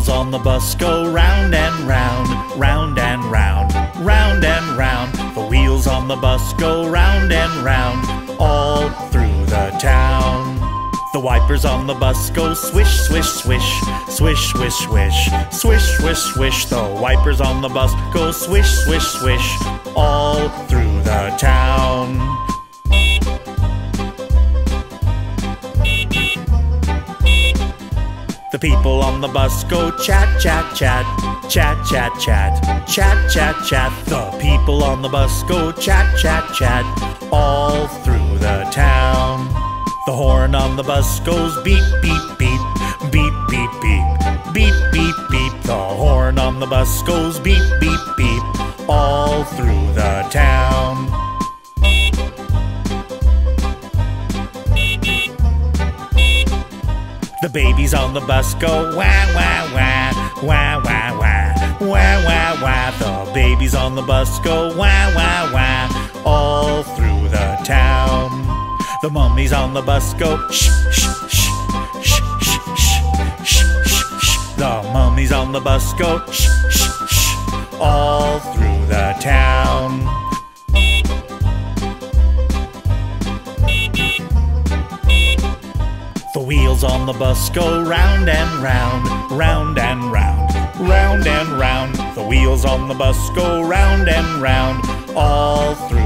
wheels on the bus go round and round, round and round, round and round. The wheels on the bus go round and round, all through the town. The wipers on the bus go swish, swish, swish, swish, swish, swish, swish, swish, swish. The wipers on the bus go swish, swish, swish, all through the town. The people on the bus go chat, chat, chat, chat, chat, chat, chat, chat, chat. The people on the bus go chat, chat, chat, all through the town. The horn on the bus goes beep, beep, beep, beep, beep, beep, beep, beep, beep. The horn on the bus goes beep, beep, beep, all through the town. The babies on the bus go wah, wah, wah, wah, wah, wah, wah, wah, wah. The babies on the bus go wah, wah, wah, all through the town. The mummies on the bus go shh, shh, shh, shh, shh, shh, shh, shh, shh. The mummies on the bus go shh, shh, shh, all through the town. The wheels on the bus go round and round, round and round, round and round. The wheels on the bus go round and round, all through